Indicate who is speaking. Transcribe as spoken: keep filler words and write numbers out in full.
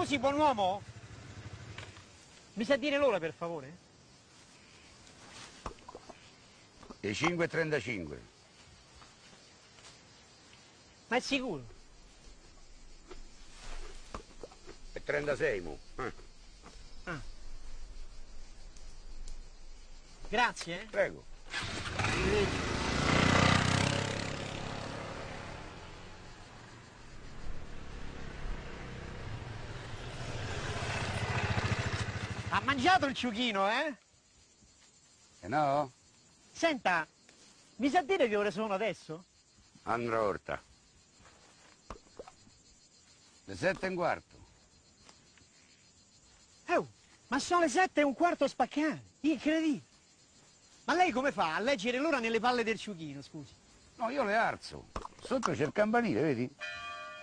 Speaker 1: Scusi, buon uomo? Mi sa dire l'ora, per favore?
Speaker 2: Le cinque e trentacinque.
Speaker 1: Ma è sicuro?
Speaker 2: E trentasei, mo. Eh.
Speaker 1: Ah. Grazie, eh?
Speaker 2: Prego.
Speaker 1: Ha mangiato il ciuchino, eh?
Speaker 2: E no?
Speaker 1: Senta, mi sa dire che ore sono adesso?
Speaker 2: Andrò orta. Le sette e un quarto.
Speaker 1: Oh, ma sono le sette e un quarto spaccate. Incredibile. Ma lei come fa a leggere l'ora nelle palle del ciuchino, scusi?
Speaker 2: No, io le alzo. Sotto c'è il campanile, vedi?